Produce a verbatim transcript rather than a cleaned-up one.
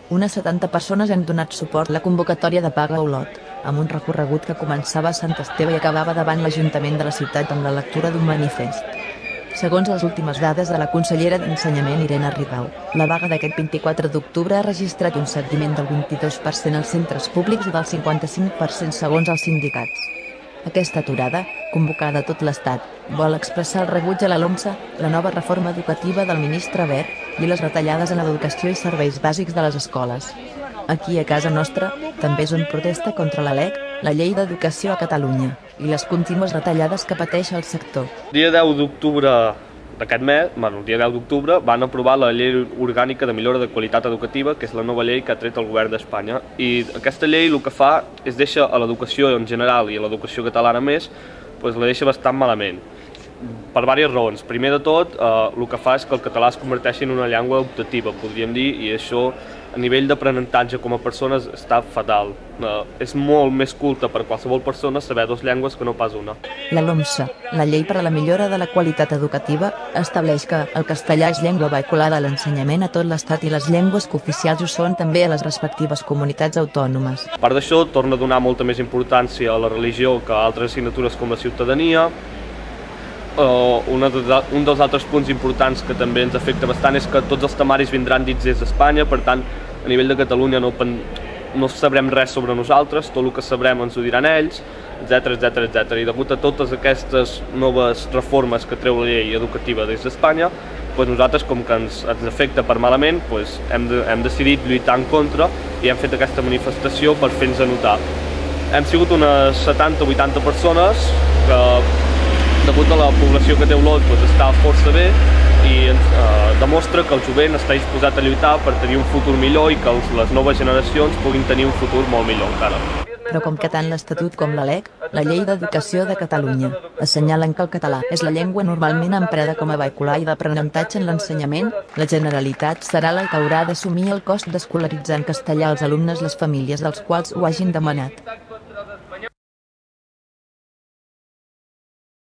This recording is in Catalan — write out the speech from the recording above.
Unes setanta persones han donat suport a la convocatòria de Paga Olot, amb un recorregut que començava a Sant Esteve i acabava davant l'Ajuntament de la ciutat amb la lectura d'un manifest. Segons les últimes dades de la consellera d'Ensenyament Irene Rigau, la vaga d'aquest vint-i-quatre d'octubre ha registrat un seguiment del vint-i-dos per cent als centres públics i del cinquanta-cinc per cent segons els sindicats. Aquesta aturada, convocada a tot l'Estat, vol expressar el rebuig a la LOMSE, la nova reforma educativa del ministre Wert i les retallades en l'educació i serveis bàsics de les escoles. Aquí a casa nostra també és on protesta contra la LEC, la Llei d'Educació a Catalunya, i les contínues retallades que pateix el sector. El dia deu d'octubre d'aquest mes, bueno, el dia deu d'octubre, van aprovar la Llei Orgànica de Millora de Qualitat Educativa, que és la nova llei que ha tret el govern d'Espanya. I aquesta llei el que fa és deixar a l'educació en general i a l'educació catalana més, doncs la deixa bastant malament. Per diverses raons. Primer de tot, eh, el que fa és que el català es converteixi en una llengua optativa, podríem dir, i això a nivell d'aprenentatge com a persones està fatal. Eh, és molt més culta per qualsevol persona saber dues llengües que no pas una. La LOMSE, la Llei per a la Millora de la Qualitat Educativa, estableix que el castellà és llengua vehiculada a l'ensenyament a tot l'Estat i les llengües cooficials ho són també a les respectives comunitats autònomes. A part d'això, torna a donar molta més importància a la religió que a altres assignatures com la ciutadania. Uh, una de, un dels altres punts importants que també ens afecta bastant és que tots els temaris vindran dits des d'Espanya, per tant, a nivell de Catalunya no, no sabrem res sobre nosaltres, tot el que sabrem ens ho diran ells, etcètera, etcètera, etcètera. I degut a totes aquestes noves reformes que treu la llei educativa des d'Espanya, doncs nosaltres, com que ens, ens afecta per malament, doncs hem, de, hem decidit lluitar en contra i hem fet aquesta manifestació per fer-nos notar. Hem sigut unes setanta o vuitanta persones que, degut a la població que té Olot, doncs està força bé i ens eh, demostra que el jovent està disposat a lluitar per tenir un futur millor i que els, les noves generacions puguin tenir un futur molt millor encara. Però com que tant l'Estatut com la LEC, la Llei d'Educació de Catalunya, assenyalen que el català és la llengua normalment emprada com a vehicular i d'aprenentatge en l'ensenyament, la Generalitat serà la que haurà d'assumir el cost d'escolaritzar en castellà els alumnes les famílies dels quals ho hagin demanat.